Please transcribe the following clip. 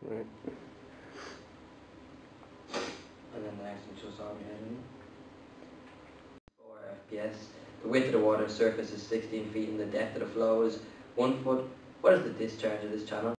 Right. And then the next one shows on behind me. 4 FPS. The width of the water surface is 16 feet and the depth of the flow is 1 foot. What is the discharge of this channel?